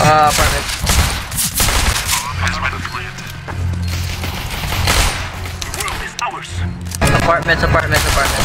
Apartment. Apartments.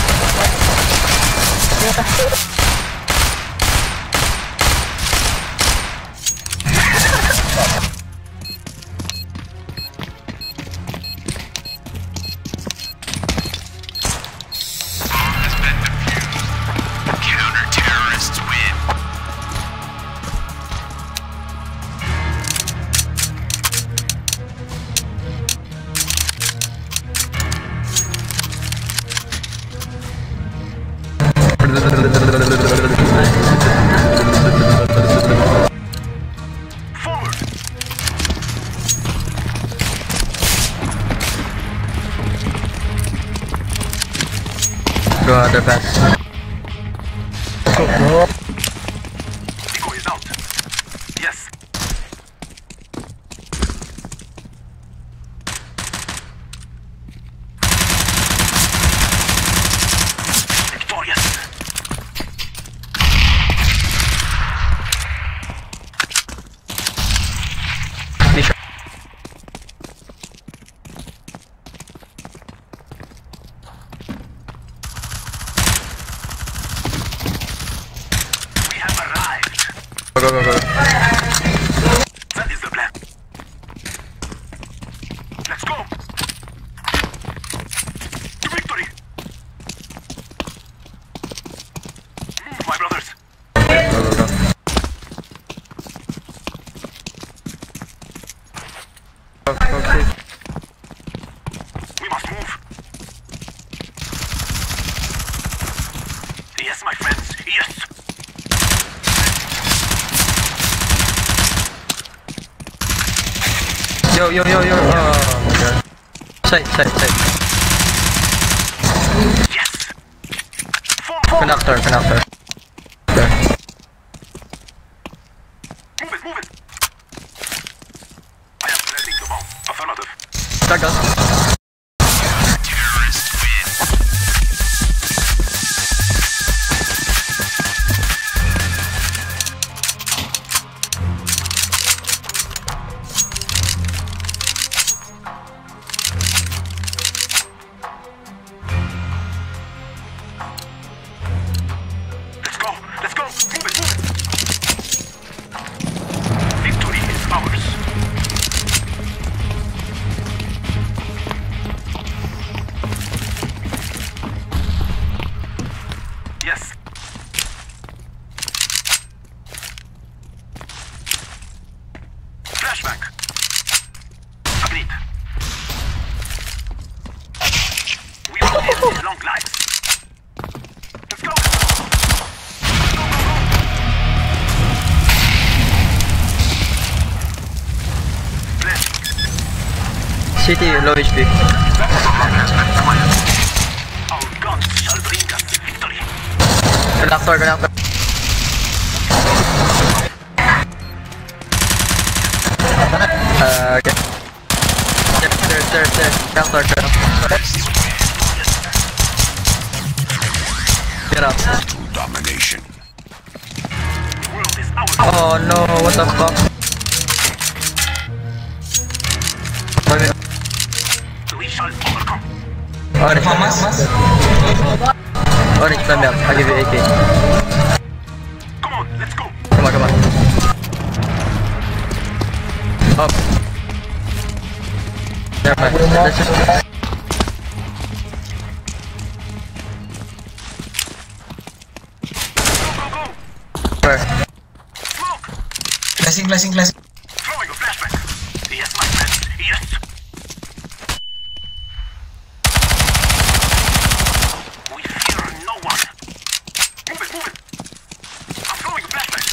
Go other pass. Go. Decoy is out. Yes. Victorious. Go. That is the plan. Let's go. To victory. My brothers. Go. We must move. Yes, my friends. Yes. Yo. Oh my god. Sight. Yes. Connector. There. Move it. I am planting the bomb. Affirmative. Tag us. Terrorist win. Let's go. Move it. Victory is ours. Yes. Flashback. Agreed. We will live long lives. Let's go. City, low HP. Our guns shall bring us victory. Connector. Okay. There. Connector. Get up. Domination. The world is ours. Oh no, what the fuck? We shall overcome. Orange, let me up. I'll give you AK. Come on, let's go. Come on. Up. Never mind. Let's just... Go. Where? Smoke. Flashing. Throwing a flashback. Yes, my friend. Yes. We fear no one. Move it. I'm throwing a flashback.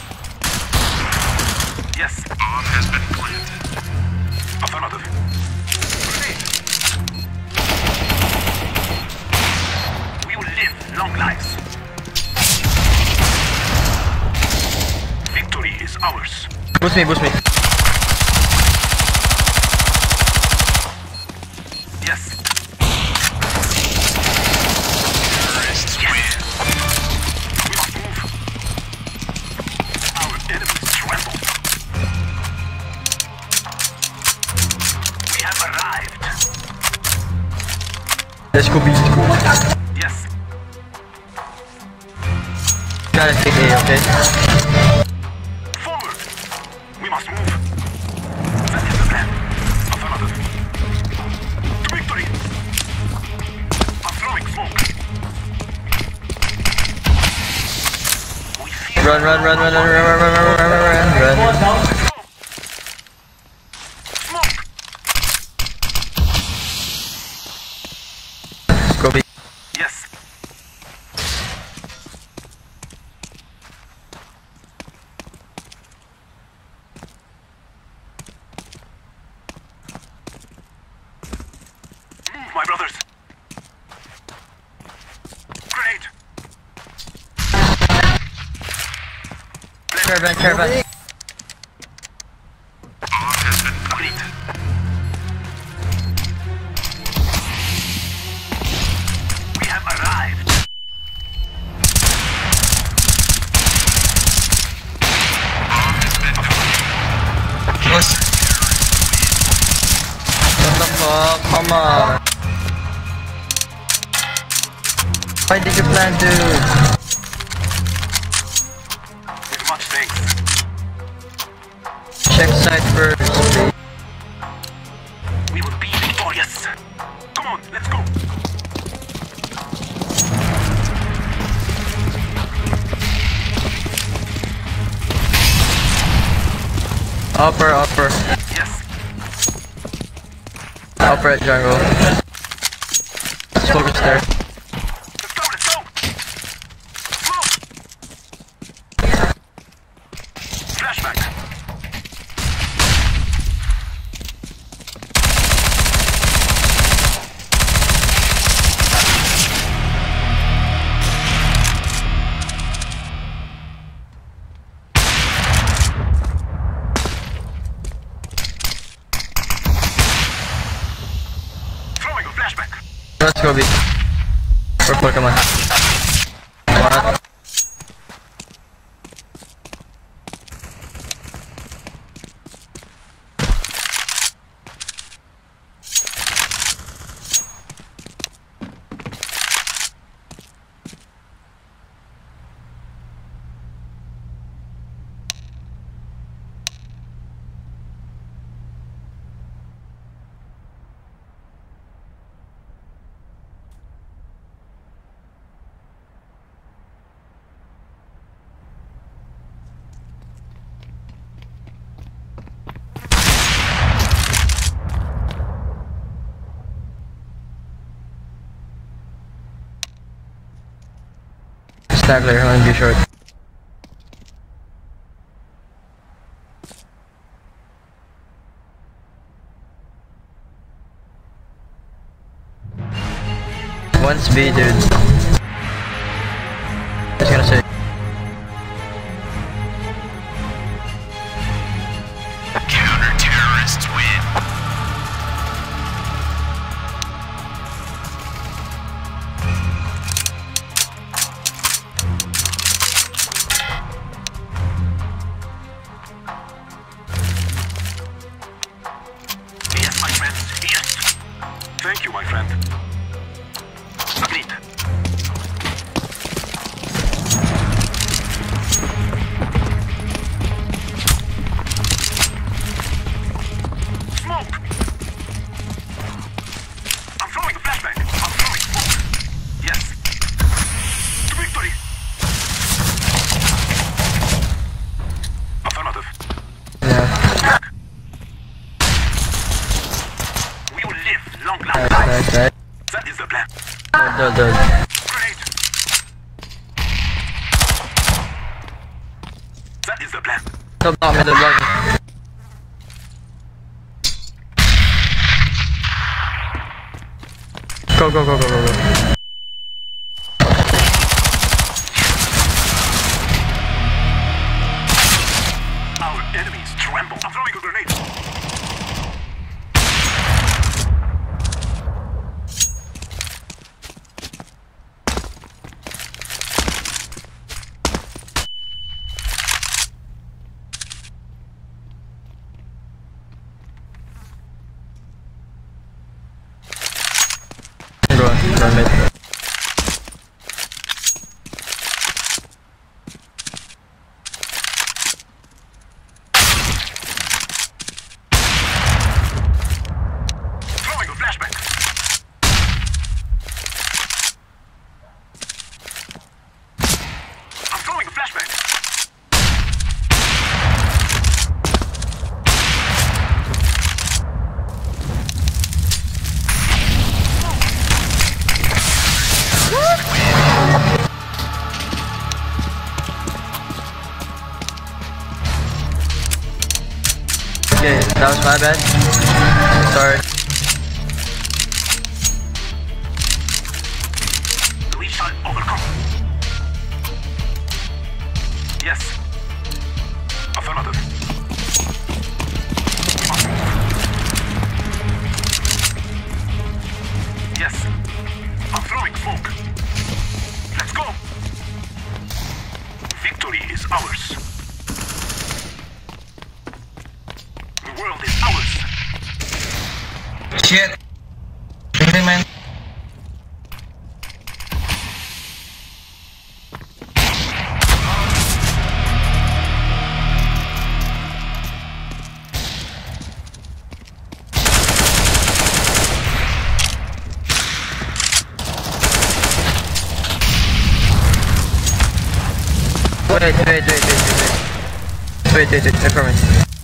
Yes. Bomb has been planted. Affirmative. Grenade. We will live long lives. Victory is ours. Boost me. Yes. Terrorists win. We must move. Our enemies tremble. Let's go B. Yes. Gotta take A, okay? Forward. We must move. That is the plan. Affirmative. To victory. I'm throwing smoke. We fear Run. smoke. Let's go B. Yes. Move, my brothers. Grenade. Caravan. Complete. We have arrived. What the fuck? Come on. Why did you plan, dude? With much thanks. Check side first, please. We will be victorious. Come on, let's go. Upper. Yes. Upper at jungle. Let's focus there. Let's go. Move. Flashback. Throwing a flashback. Let's go B. For Pokemon. What? Stagler, I'm gonna be short. One's B, dude. Just gonna say. Counter-terrorists win. Yes, my friend. Yes. Thank you, my friend. Agreed. Smoke! I'm throwing a flashbang. I'm throwing smoke. Yes. To victory. Affirmative. Yeah. We will live long lives. Nice. That is the plan. Dude. Grenade. That is the plan. Don't block me, don't block me. Go. Our enemies tremble. I'm throwing a grenade. Go on. on mid. Throwing a flashbang. I'm throwing a flashbang. Okay, that was my bad. Sorry. We shall overcome. Yes. Affirmative. We must move. Yes. I'm throwing smoke. Let's go. Victory is ours. The world is ours. Shit. Really, man. Wait, I promise.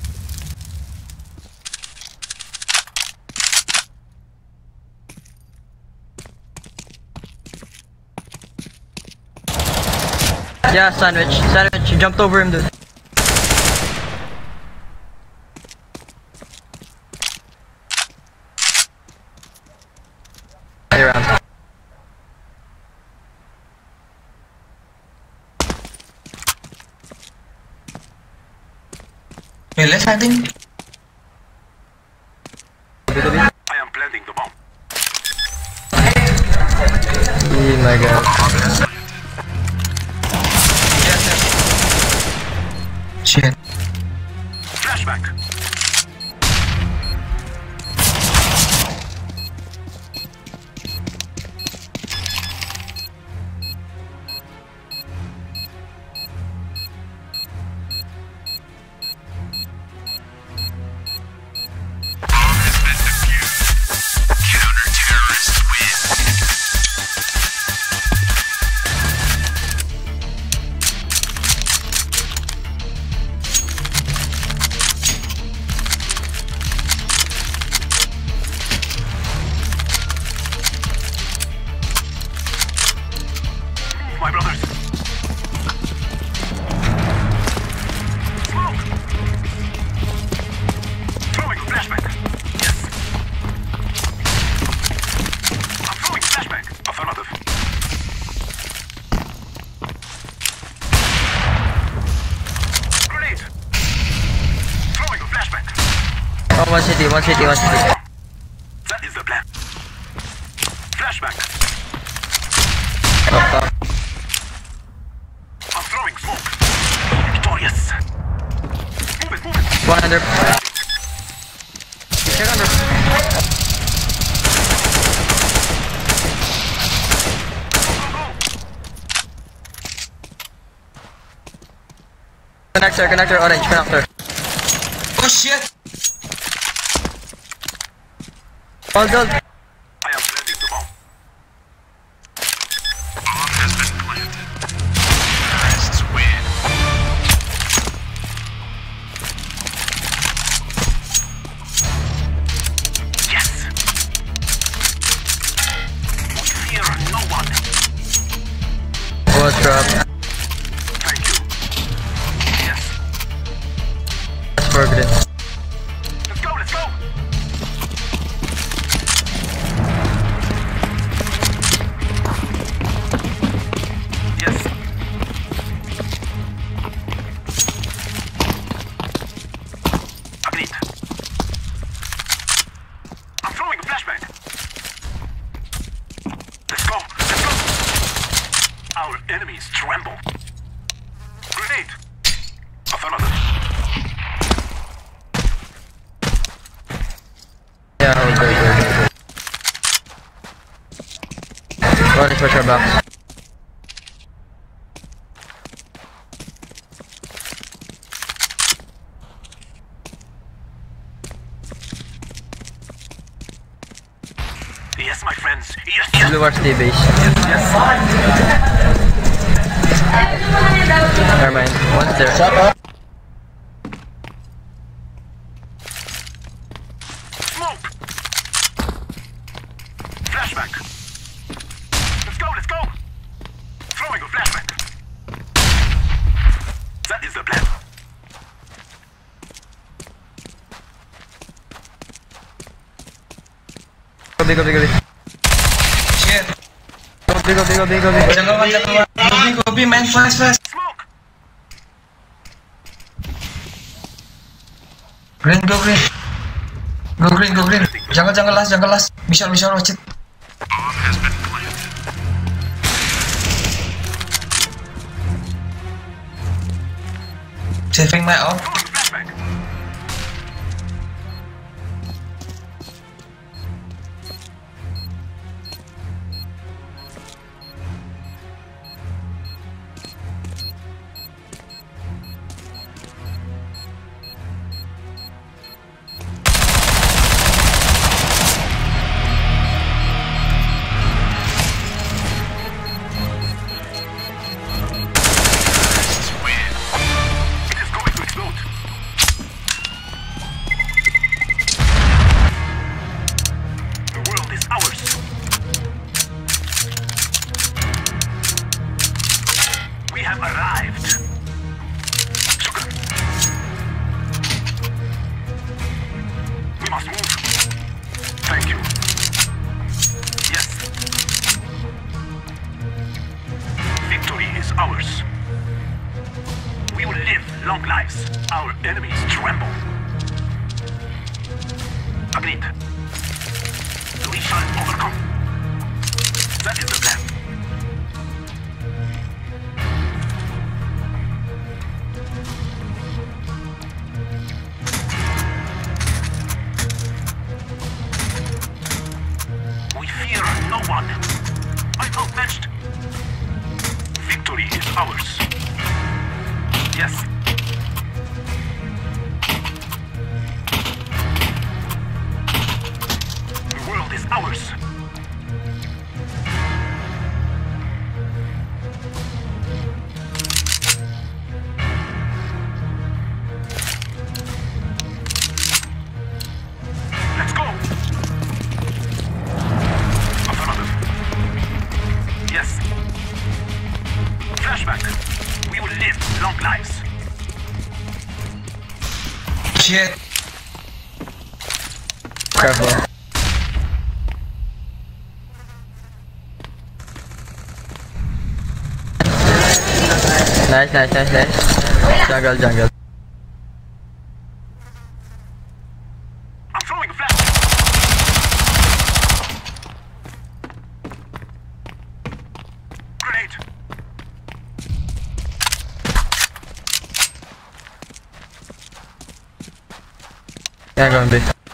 Yeah, sandwich, you jumped over him, dude. Stay around. Wait, let's I think. I am planting the bomb. Oh my god. Shit. Flashback. My brothers. Smoke. Throwing a flashback. Yes. I'm throwing a flashback. Affirmative. Grenade. Throwing a flashback. Oh, one city. That is the plan. Flashback. Oh, fuck. I'm throwing smoke. Victorious. Move it. One under. Check under. Connector, orange, connector. Oh shit. Hold. I am planting the bomb. Bomb has been planted. Terrorists win. Yes. We fear no one. What's drop? Thank you. Yes. That's forbidden. Let's go. Yes. Agreed. I'm throwing a flashbang. Let's go. Our enemies tremble. Grenade. Affirmative. Yeah, hold. One is for your box. Yes, my friends. Yes. Blue Wars T-base. Never mind. One's there. Shut up. Smoke. Flashback. Let's go. Let's go. Throwing a flashback. That is the plan. Go. Shit. Go. Go B, man. Fast. Smoke. Green, go green. Go green. Jungle last. Michelle, watch it. Bomb has been planted. Saving my off. Throwing a flashback. We have arrived. Sugar. We must move. Thank you. Yes. Victory is ours. We will live long lives. Our enemies tremble. Agreed. We shall overcome. That is the plan. We fear no one. I'm outmatched. Victory is ours. Yes. The world is ours. Let's go. Affirmative. Yes. Flashback. We will live long lives. Shit. Careful. Nice. Jungle. I'm throwing a flash. Grenade. Yeah, go on B.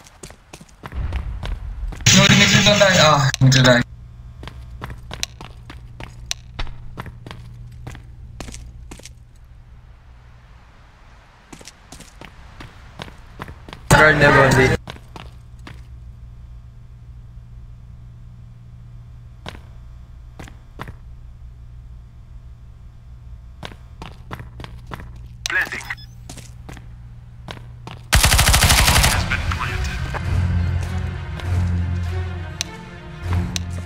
No, the middle don't die. Ah, middle die. Guard never on B. Blending. Has been planted.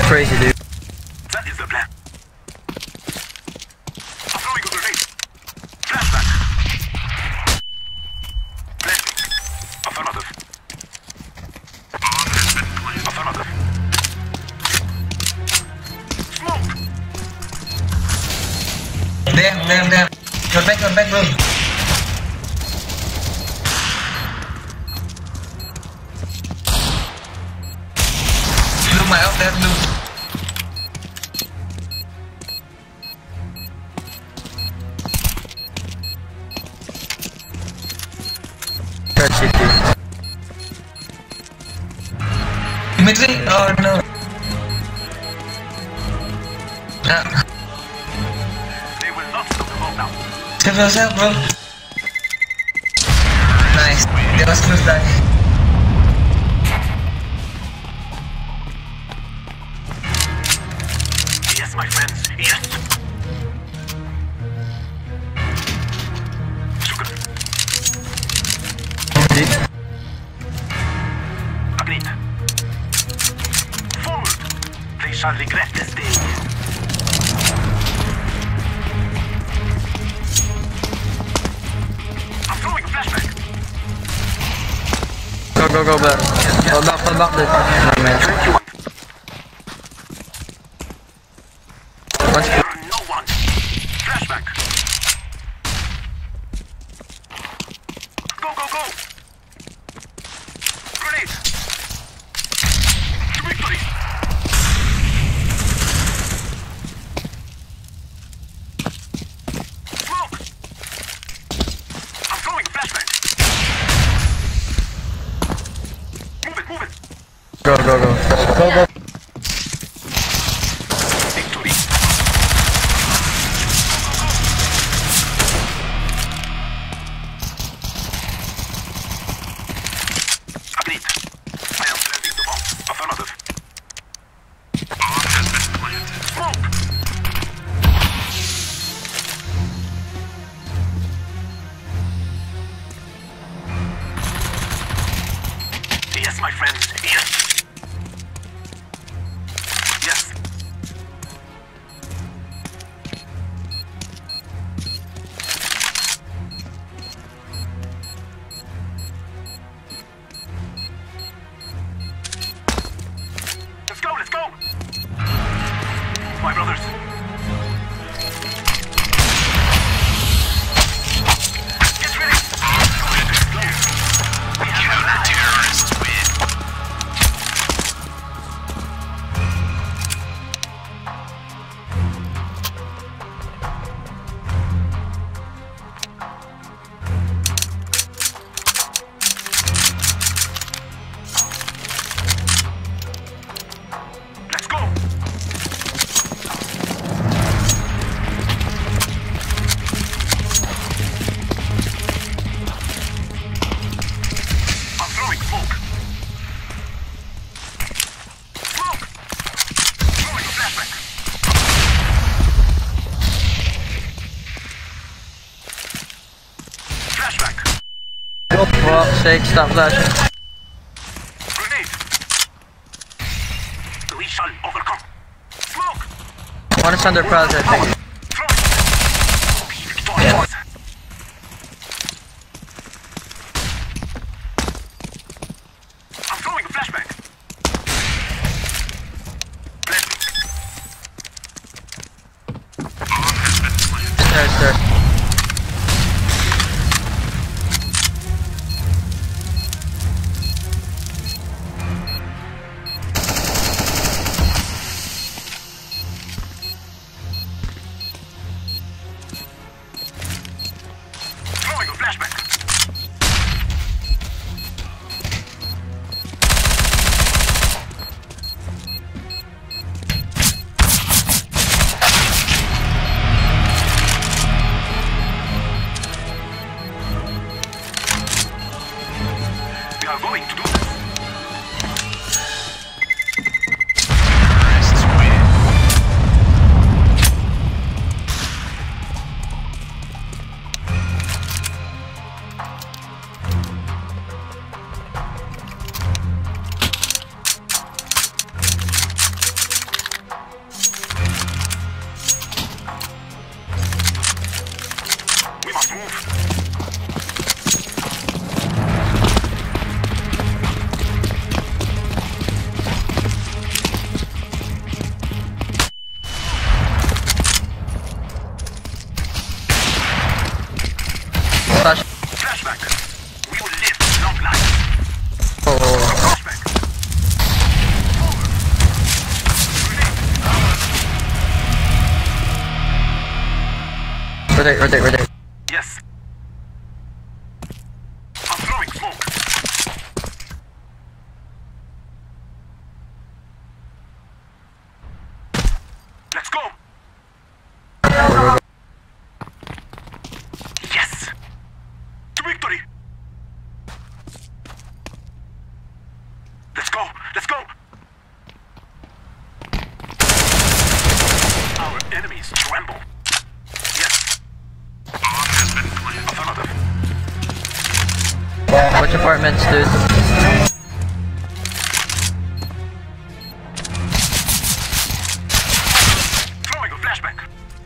crazy, dude. That is the plan. I'm throwing a grenade. Flashback. Planting. Affirmative. Affirmative. Smoke. Damn. You're back, bro. Blue, my out there, blue. Third CT. Dimitri? Oh no. They will not stop the bomb now. Save yourself, bro. Nice. That was close, die. Yes, my friends. Yes. Sugar. Agreed. Forward. They shall regret this day. I'm throwing a flashback. Go back. Fall back, dude. No, man. Once No one. Flashback. Go. Grenade. To victory. Smoke. I'm throwing a flashback. Move it. go. Victory. Agreed. I am planting the bomb. Affirmative. Bomb has been planted. Smoke! Yes, my friends. Yes. Yes. Let's go! My brothers. Get ready! We have a terrorists win. Let's go! I'm throwing smoke. Smoke! Throwing a flashback. Flashback. For fuck's sake, stop flashing. Grenade. We shall overcome. Smoke! One is under pros, I think. Throwing. Be victorious. I'm throwing a flashback. Planting. Bomb has been planted. Stairs. Rotate. Yes. I'm throwing smoke. Let's go. Yes. To victory. Let's go. Our enemies tremble. Yes. Bomb has been planted. Affirmative. Watch apartments, dude. Throwing a flashback.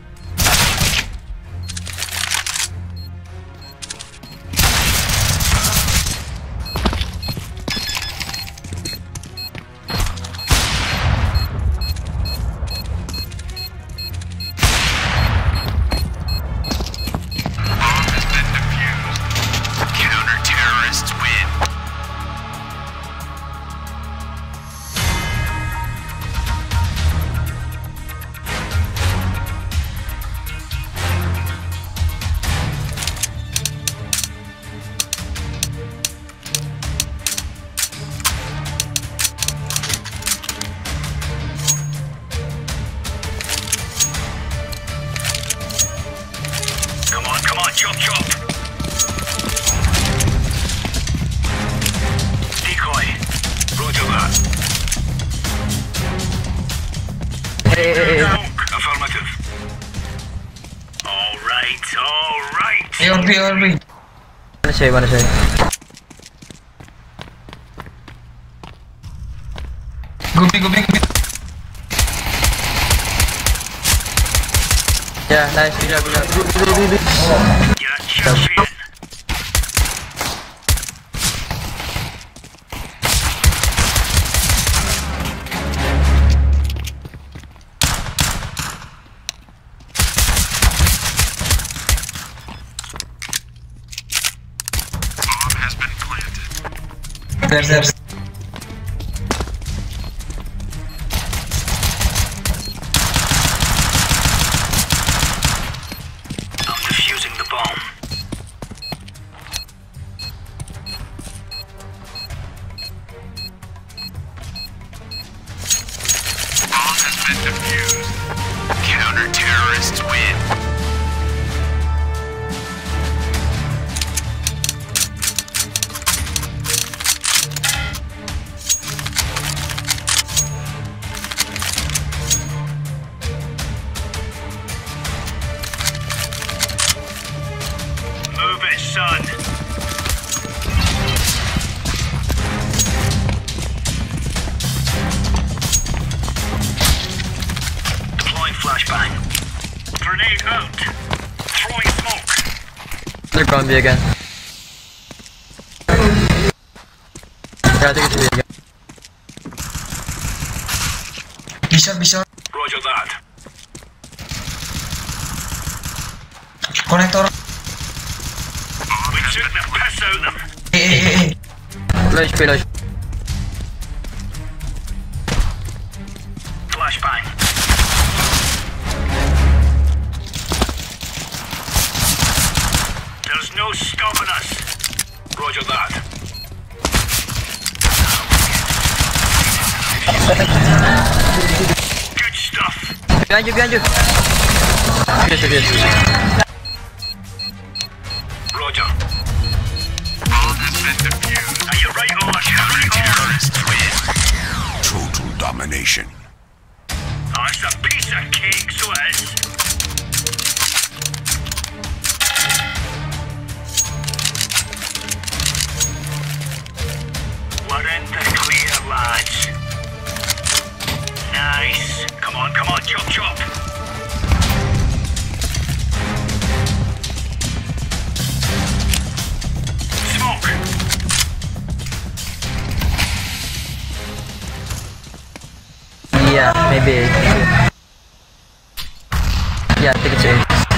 Counter-terrorists win. Come on, chop. Decoy. Roger that. Hey. Affirmative. All right. ARP. Wanna say. Go B. Yeah, nice, good job. You're a champion. Bomb has been planted. There's. I'm defusing the bomb. Bomb has been defused. Counter-terrorists win. Move it, son. Deploying flashbang. Grenade out. Throwing smoke. They're going B again. Yeah, I think it's B again. B shot. Roger that. Connector. We took the piss out of them. Hey. Low HP. Flashbang. There's no stopping us. Roger that. Good stuff. Behind you. Yes. Roger. Bomb has been defused. Are you right on? Counter-terrorist win. Total domination. Oh, it's a piece of cake, so it is. We're in the clear, lads. Nice. Come on, chop. Smoke. Yeah, maybe. Yeah, I think it's A.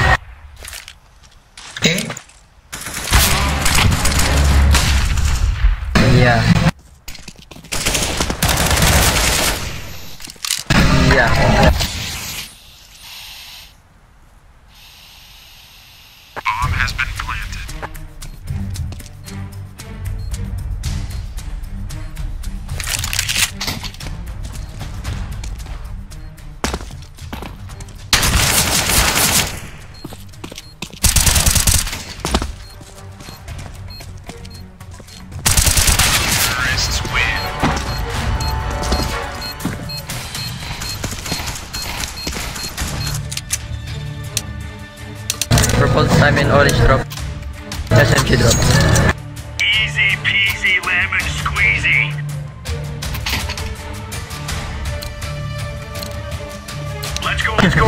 Yeah. purple, I'm in orange drop. SMG drop. Easy peasy lemon squeezy. Let's go, let's go.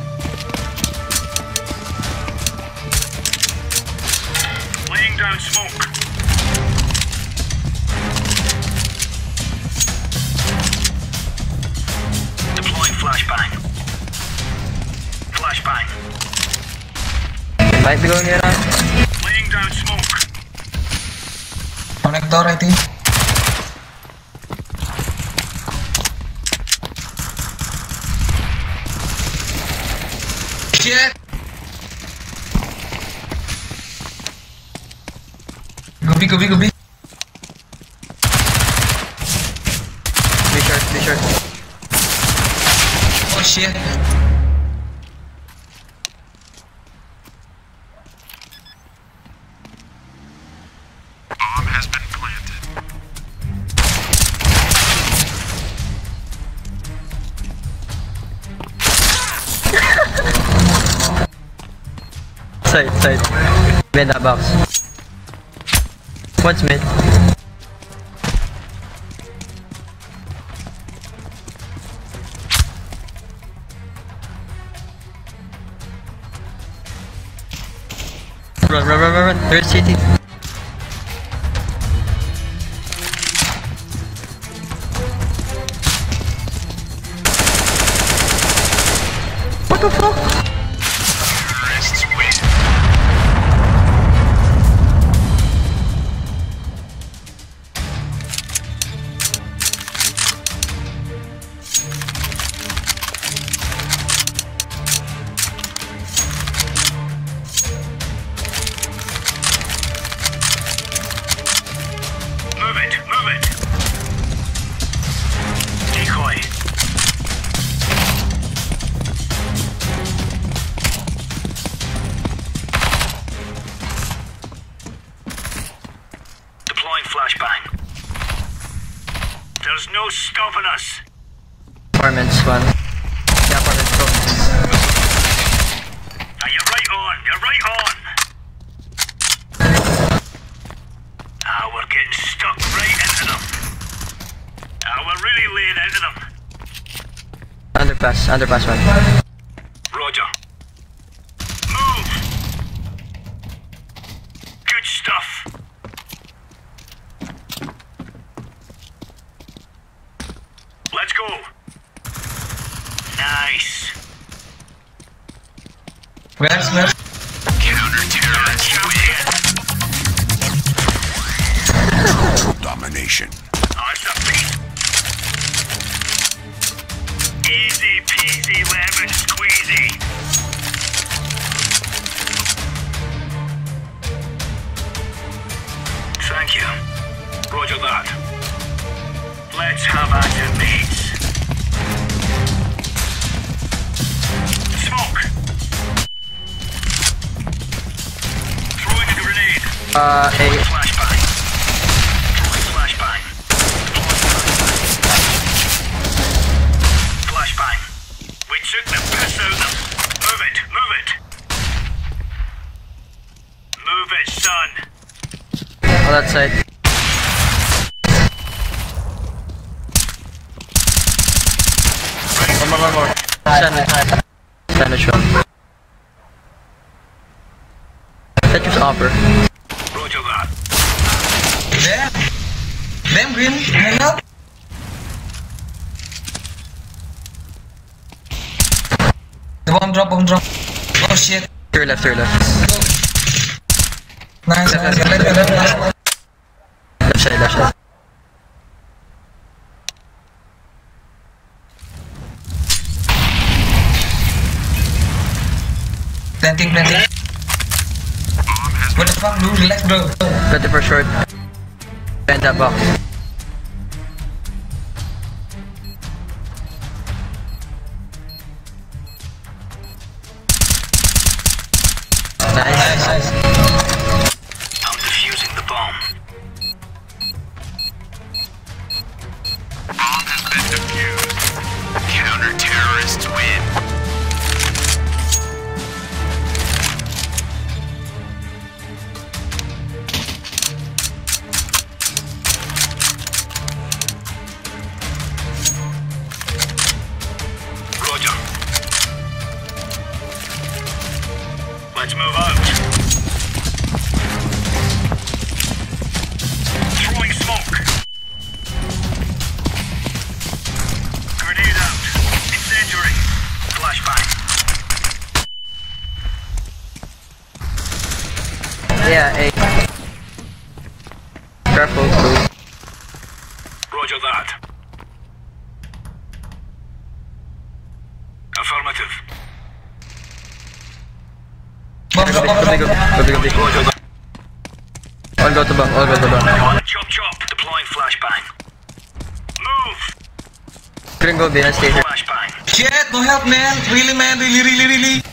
Laying down smoke. Deploying flashbang. Flashbang. Might be going here now. Laying down smoke. Connector, I think. Shit! Go B. Be short. Oh shit! Bomb has been planted. Side. Mid that box. One's mid. Run. There's CT. What the fuck? Terrorists win. Move it. Decoy. Deploying flashbang. There's no stopping us. Apartments one. Yeah, apartments go. You're right on. We're getting stuck right into them. We're really laying into them. Underpass one. Roger. Move. Good stuff. Let's go. Nice. Where's? Counter-terrorists win. Domination. It's a beat. Easy peasy lemon squeezy. Thank you. Roger that. Let's have at it, mates. Smoke. Throwing a grenade. A. Flashbang. Throwing flashbang. Flashbang. We took the piss out of them. Move it. Move it, son. On that side. One more. Sandwich one. Tetris offer. Roger that. Damn green, hang up. The bomb drop. Oh shit. Your left. Nice. Left. Left side. Planting. What the fuck, dude? Relax, bro. Got it for short. Behind that box. Nice. I'm defusing the bomb. Bomb has been defused. Counter-terrorists win. Let's move out. Throwing smoke. Grenade out. Incendiary. Flashbang. Yeah, A. Careful, bro. Roger that. Affirmative. Bomb drop, bomb drop. Gobi. Roger that. All go to bomb. Chop chop. Deploying flashbang. Move. Gringo, be stay here. Flashbang. Shit, no help, man. Really, man. Really.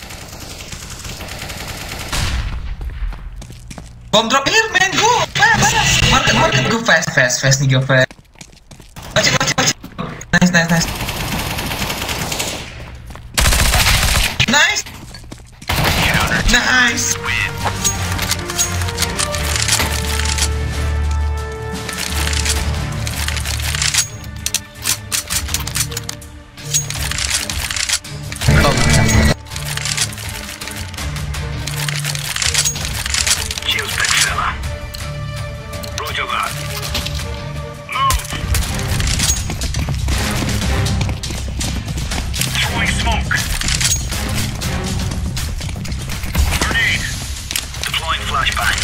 Bomb drop here, man. Go. Market. Go fast. Nih, go fast. Watch it. Nice. Nice. Shields, big fella. Roger that. Move. Throwing smoke. Grenade. Deploying flashbang.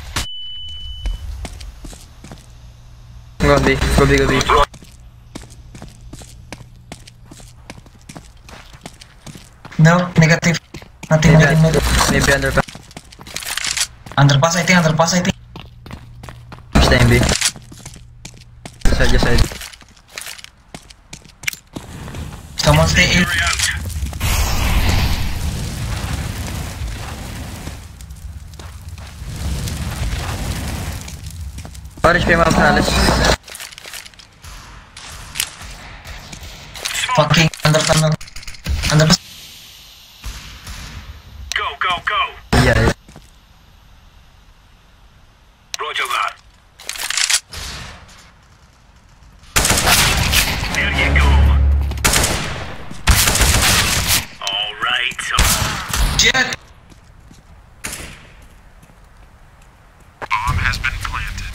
Gobi. No, negative. Nothing. Maybe underpass. Underpass, I think. Stay in B. Side. Come on, stay in. Carry out. Orange pa yung mga panalis. Fucking underpass. Go. Yeah. Roger that. There you go. All right. Shit. Bomb has been planted.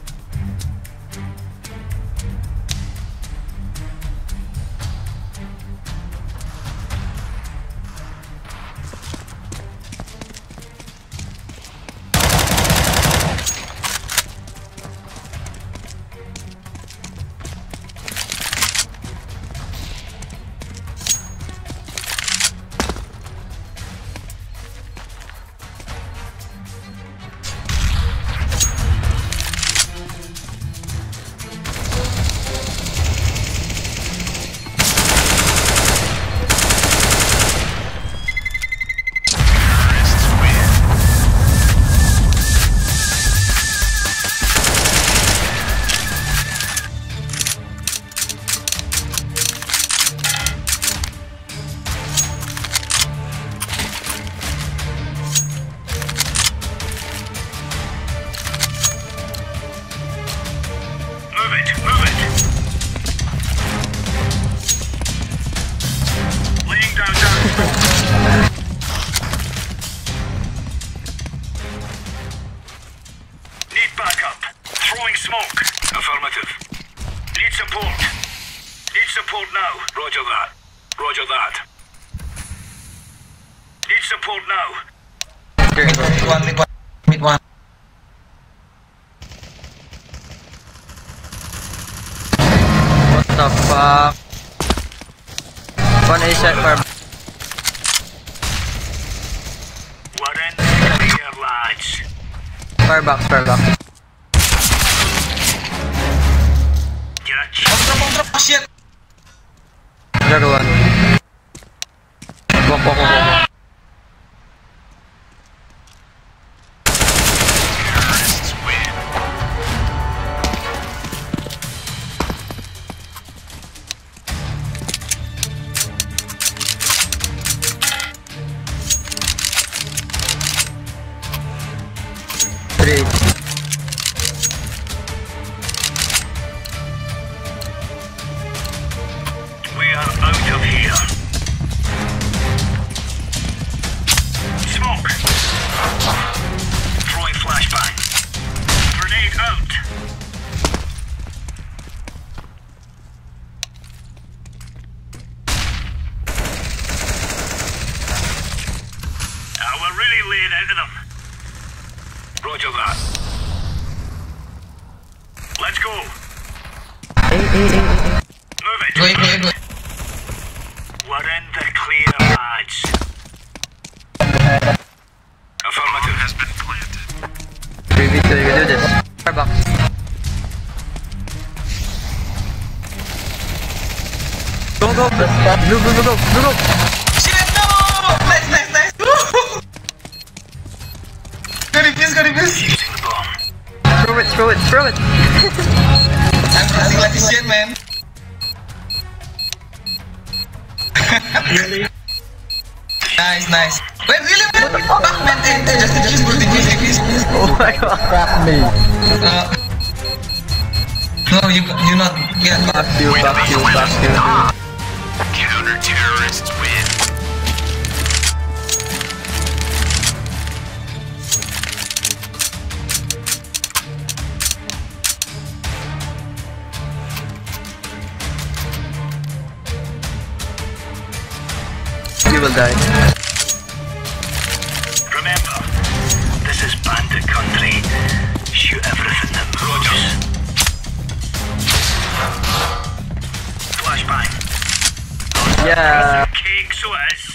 Move it. Laying down. Need backup. Throwing smoke. Affirmative. Need support now. Roger that. Need support now. Mid one. What the fuck? One A shot farm. We're in here, lads. Fire box. Get a chance. Bomb drop. Oh, shit. Another one. Bomb. Terrorists win. Three. We are out of here. laying into them. Roger that. Let's go. Move it. Go. We're in the clear, lads. Affirmative has been planted. We can do this. Starbucks. Go. Go. Shit, no! Nice. Woo! Go defuse. Using the bomb. Throw it. I'm pressing like a shit, man. Really? Nice. Wait, really, man? Fuck, man. Just defuse. Oh my god. Crap me. No, you're not. Yeah. Fuck you. Counter-terrorists win. You will die. Remember, this is bandit country. Shoot everything that moves. Flashbang. Yeah. Cake, so it is.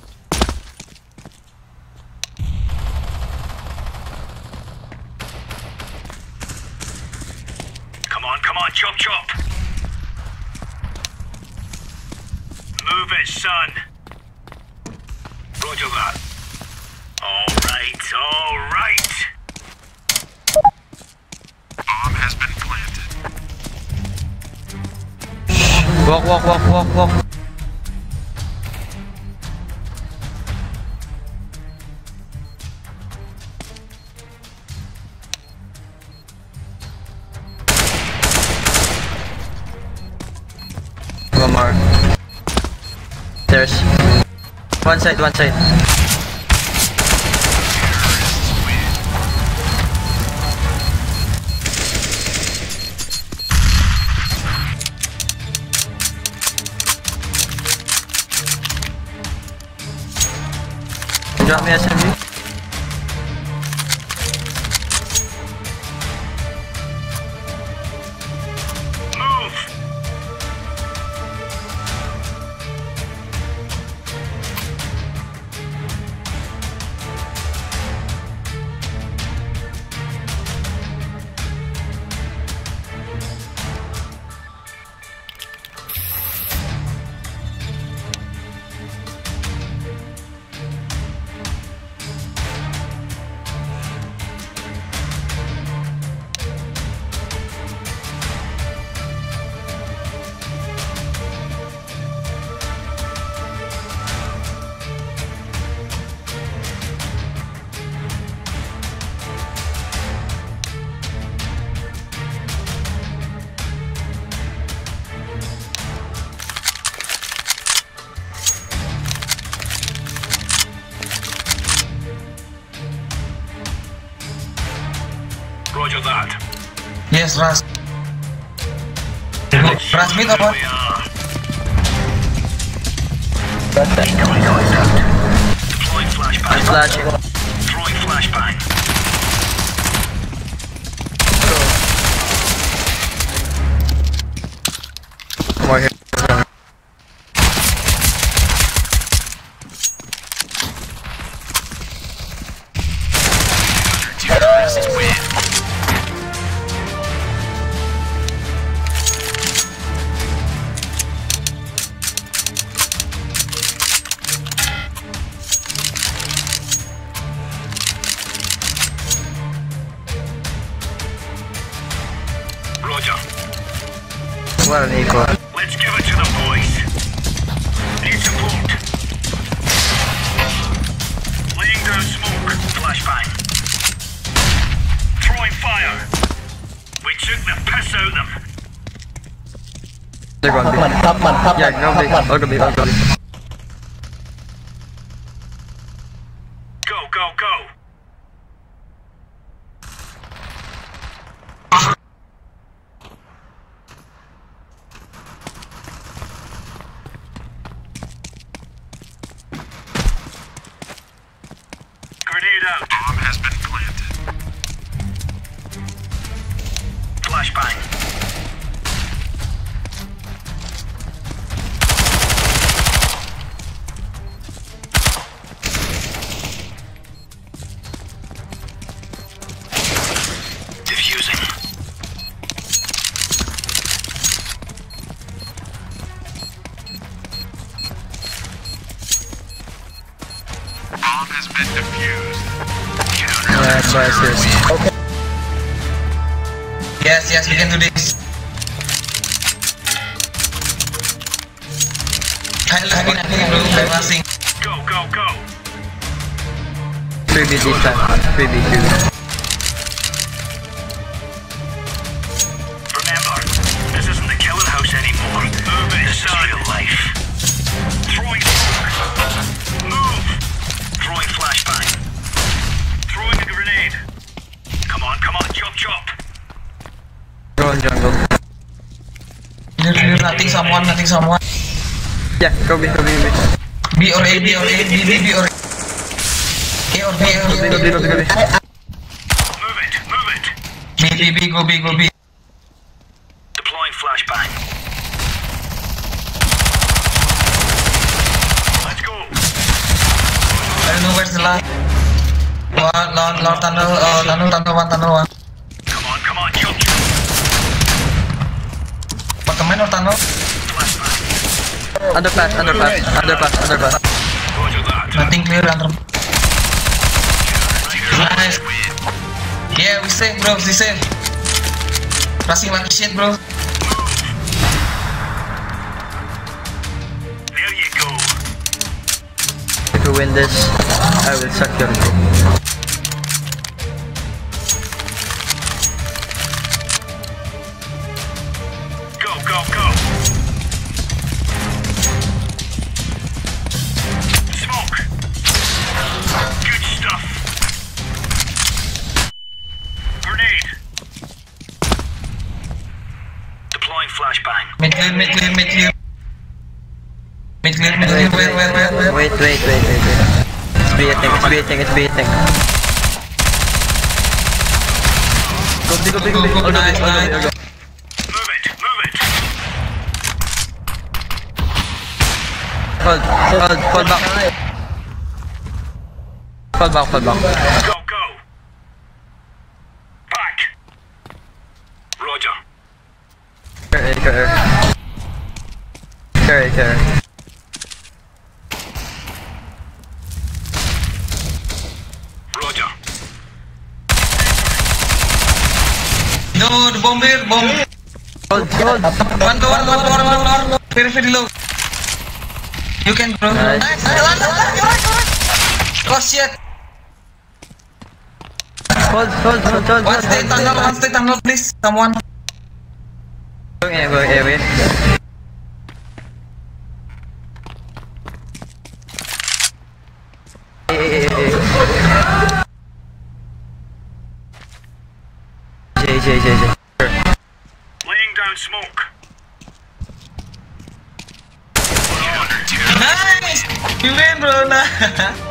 Come on, chop. Move it, son. Roger that. All right. Bomb has been planted. Walk. One more. There's one side. Drop me SMG. Move. Roger that. Yes, Ras. Ras mid or what? We are. Incoming contact. Deploying flashbang. I'm flashing. Throwing flashbang. More here. Terrorists win. Roger. What an equal. Let's give it to the boys. Need support. Laying down smoke. Flashbang. Throwing fire. We took the piss out of them. They're gonna be. Yeah, I'll go B. Go. Grenade Grenade out. Bomb has been planted. Flashbang. Diffusing. Bomb has been defused. Yeah, that's why I said. Okay. Yes, we can do this. Lagi bro, masing. Go. 3B this time. 3B. Remember, this isn't the killing house anymore. Move it. This is real life. Throwing smoke. Move. Throwing flashbang. Throwing a grenade. Come on, chop. Go on jungle. Clear, nothing someone. Yeah, go B. B or A, B or A, B or A. A or B. Go B. Move it. B, go B. Deploying flashbang. Let's go. I don't know where's the last. Lord tunnel one. Come on, chop. Apartemen or tunnel? Flashbang. Underpass. Roger that. Nothing clear under. Nice. Yeah, we safe, bro. We safe. Rushing like shit, bro. There you go. If you win this, I will suck your dick. Go. Smoke. Good stuff. Grenade. Deploying flashbang. Mid clear. Where? Wait. It's B a thing. Go. Nice. Move it. Fall back. Go. Back. Roger. Carry. Roger. No, the bomb. Hold. One. Very low. You can bro. Nice. Oh shit. Hold. One stay tunnel, please. Someone. Going away. J. Laying down smoke. Nice. You win, bro.